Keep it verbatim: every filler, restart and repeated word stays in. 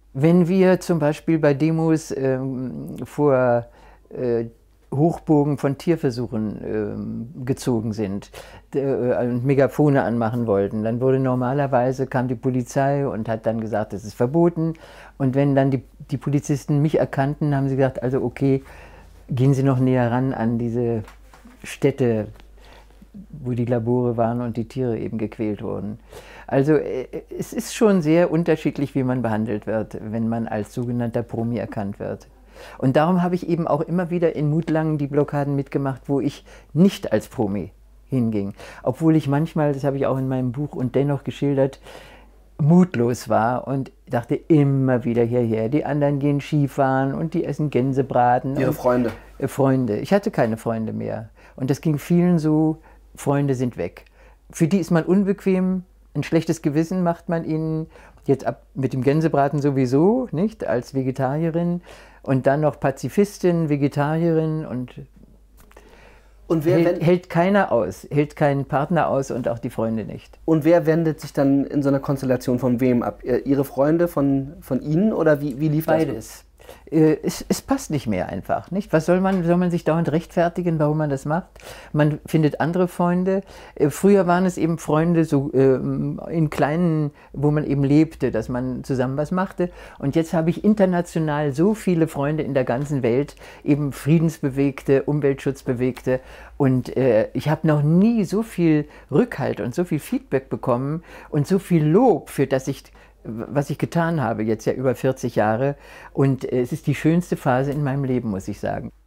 Wenn wir zum Beispiel bei Demos ähm, vor äh, Hochburgen von Tierversuchen ähm, gezogen sind äh, und Megafone anmachen wollten, dann wurde normalerweise, kam die Polizei und hat dann gesagt, das ist verboten. Und wenn dann die, die Polizisten mich erkannten, haben sie gesagt, also okay, gehen Sie noch näher ran an diese Stätte, wo die Labore waren und die Tiere eben gequält wurden. Also es ist schon sehr unterschiedlich, wie man behandelt wird, wenn man als sogenannter Promi erkannt wird. Und darum habe ich eben auch immer wieder in Mutlangen die Blockaden mitgemacht, wo ich nicht als Promi hinging. Obwohl ich manchmal, das habe ich auch in meinem Buch und dennoch geschildert, mutlos war und dachte immer wieder hierher. Die anderen gehen Skifahren und die essen Gänsebraten. Ihre Freunde? Äh, Freunde. Ich hatte keine Freunde mehr. Und das ging vielen so, Freunde sind weg. Für die ist man unbequem, ein schlechtes Gewissen macht man ihnen, jetzt ab mit dem Gänsebraten sowieso, nicht, als Vegetarierin und dann noch Pazifistin, Vegetarierin und, und wer hält, hält keiner aus, hält keinen Partner aus und auch die Freunde nicht. Und wer wendet sich dann in so einer Konstellation von wem ab? Ihre Freunde von, von Ihnen oder wie, wie lief das? Beides. Es, es passt nicht mehr einfach, nicht? Was soll man, soll man sich dauernd rechtfertigen, warum man das macht? Man findet andere Freunde. Früher waren es eben Freunde so äh, in kleinen, wo man eben lebte, dass man zusammen was machte. Und jetzt habe ich international so viele Freunde in der ganzen Welt, eben Friedensbewegte, Umweltschutzbewegte. Und äh, ich habe noch nie so viel Rückhalt und so viel Feedback bekommen und so viel Lob, für das ich was ich getan habe, jetzt ja über vierzig Jahre. Und es ist die schönste Phase in meinem Leben, muss ich sagen.